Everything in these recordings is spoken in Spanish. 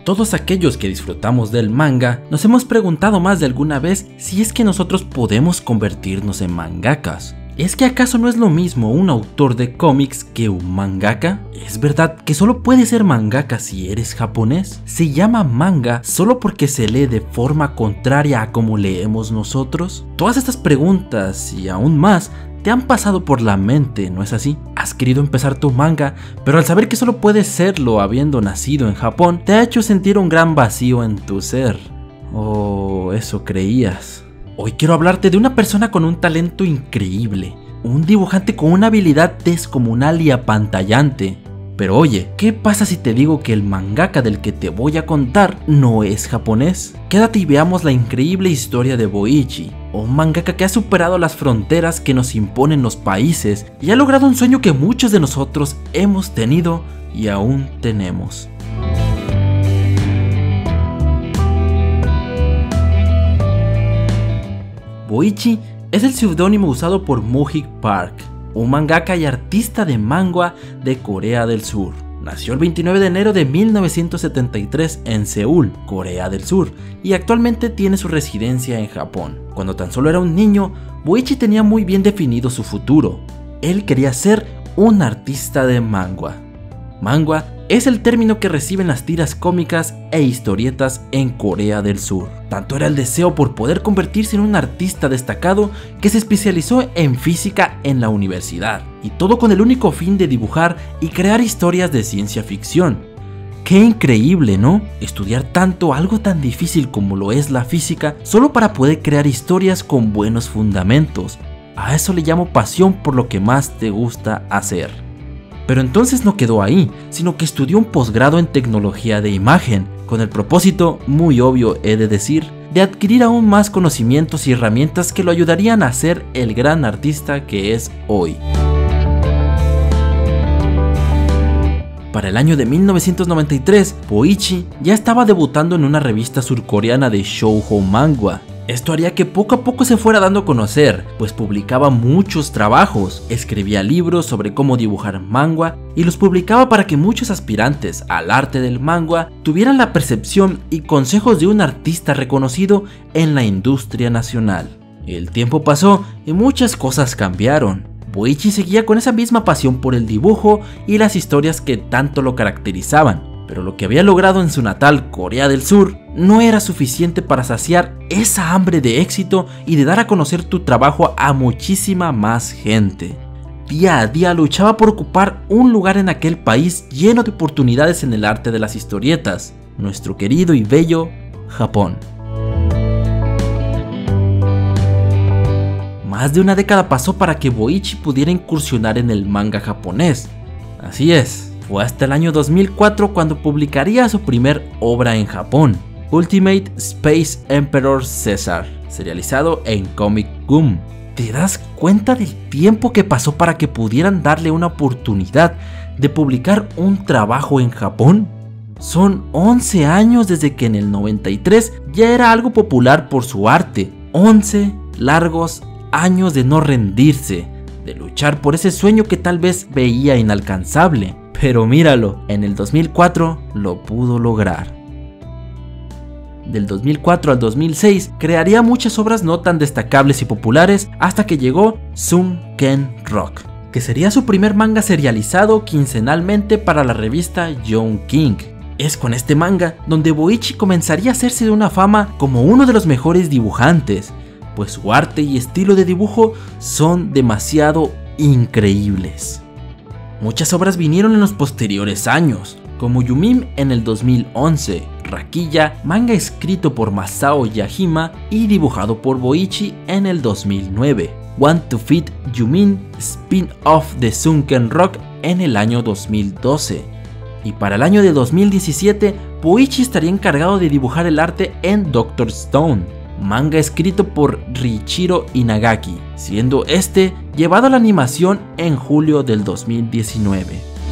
Todos aquellos que disfrutamos del manga nos hemos preguntado más de alguna vez si es que nosotros podemos convertirnos en mangakas. ¿Es que acaso no es lo mismo un autor de cómics que un mangaka? ¿Es verdad que solo puedes ser mangaka si eres japonés? ¿Se llama manga solo porque se lee de forma contraria a como leemos nosotros? Todas estas preguntas y aún más te han pasado por la mente, ¿no es así? Has querido empezar tu manga, pero al saber que solo puedes serlo habiendo nacido en Japón, te ha hecho sentir un gran vacío en tu ser. ¿O eso creías? Hoy quiero hablarte de una persona con un talento increíble, un dibujante con una habilidad descomunal y apantallante. Pero oye, ¿qué pasa si te digo que el mangaka del que te voy a contar no es japonés? Quédate y veamos la increíble historia de Boichi, un mangaka que ha superado las fronteras que nos imponen los países y ha logrado un sueño que muchos de nosotros hemos tenido y aún tenemos. Boichi es el seudónimo usado por Moo-hik Park, un mangaka y artista de manga de Corea del Sur. Nació el 29 de enero de 1973 en Seúl, Corea del Sur, y actualmente tiene su residencia en Japón. Cuando tan solo era un niño, Boichi tenía muy bien definido su futuro. Él quería ser un artista de manga. Manga es el término que reciben las tiras cómicas e historietas en Corea del Sur. Tanto era el deseo por poder convertirse en un artista destacado que se especializó en física en la universidad, y todo con el único fin de dibujar y crear historias de ciencia ficción. ¡Qué increíble!, ¿no? Estudiar tanto algo tan difícil como lo es la física solo para poder crear historias con buenos fundamentos. A eso le llamo pasión por lo que más te gusta hacer. Pero entonces no quedó ahí, sino que estudió un posgrado en tecnología de imagen, con el propósito, muy obvio he de decir, de adquirir aún más conocimientos y herramientas que lo ayudarían a ser el gran artista que es hoy. Para el año de 1993, Boichi ya estaba debutando en una revista surcoreana de shoujo manga. Esto haría que poco a poco se fuera dando a conocer, pues publicaba muchos trabajos, escribía libros sobre cómo dibujar manga y los publicaba para que muchos aspirantes al arte del manga tuvieran la percepción y consejos de un artista reconocido en la industria nacional. El tiempo pasó y muchas cosas cambiaron. Boichi seguía con esa misma pasión por el dibujo y las historias que tanto lo caracterizaban. Pero lo que había logrado en su natal Corea del Sur no era suficiente para saciar esa hambre de éxito y de dar a conocer tu trabajo a muchísima más gente. Día a día luchaba por ocupar un lugar en aquel país lleno de oportunidades en el arte de las historietas, nuestro querido y bello Japón. Más de una década pasó para que Boichi pudiera incursionar en el manga japonés. Así es. Fue hasta el año 2004 cuando publicaría su primer obra en Japón, Ultimate Space Emperor Caesar, serializado en Comic Gum. ¿Te das cuenta del tiempo que pasó para que pudieran darle una oportunidad de publicar un trabajo en Japón? Son 11 años desde que en el 93 ya era algo popular por su arte. 11 largos años de no rendirse, de luchar por ese sueño que tal vez veía inalcanzable. Pero míralo, en el 2004 lo pudo lograr. Del 2004 al 2006 crearía muchas obras no tan destacables y populares hasta que llegó Sunken Rock, que sería su primer manga serializado quincenalmente para la revista Young King. Es con este manga donde Boichi comenzaría a hacerse de una fama como uno de los mejores dibujantes, pues su arte y estilo de dibujo son demasiado increíbles. Muchas obras vinieron en los posteriores años, como Yumim en el 2011, Raquilla, manga escrito por Masao Yajima y dibujado por Boichi en el 2009, Want to Feed Yumin, spin-off de Sunken Rock en el año 2012. Y para el año de 2017, Boichi estaría encargado de dibujar el arte en Dr. Stone, manga escrito por Riichiro Inagaki, siendo este llevado a la animación en julio del 2019.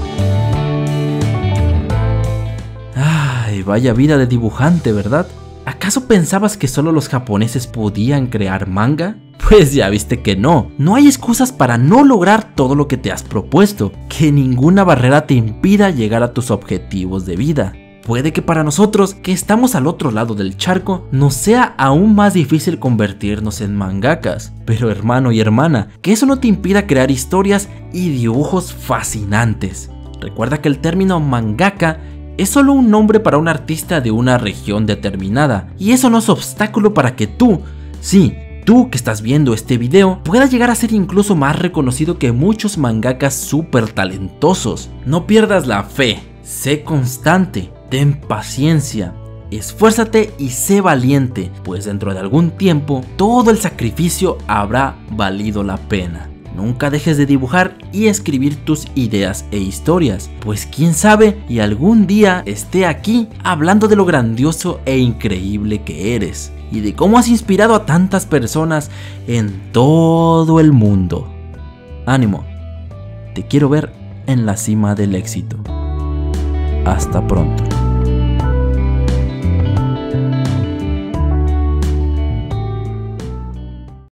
Ay, vaya vida de dibujante, ¿verdad? ¿Acaso pensabas que solo los japoneses podían crear manga? Pues ya viste que no. No hay excusas para no lograr todo lo que te has propuesto, que ninguna barrera te impida llegar a tus objetivos de vida. Puede que para nosotros, que estamos al otro lado del charco, nos sea aún más difícil convertirnos en mangakas. Pero hermano y hermana, que eso no te impida crear historias y dibujos fascinantes. Recuerda que el término mangaka es solo un nombre para un artista de una región determinada, y eso no es obstáculo para que tú que estás viendo este video, puedas llegar a ser incluso más reconocido que muchos mangakas súper talentosos. No pierdas la fe, sé constante, ten paciencia, esfuérzate y sé valiente, pues dentro de algún tiempo todo el sacrificio habrá valido la pena. Nunca dejes de dibujar y escribir tus ideas e historias, pues quién sabe y algún día esté aquí hablando de lo grandioso e increíble que eres y de cómo has inspirado a tantas personas en todo el mundo. Ánimo, te quiero ver en la cima del éxito. Hasta pronto.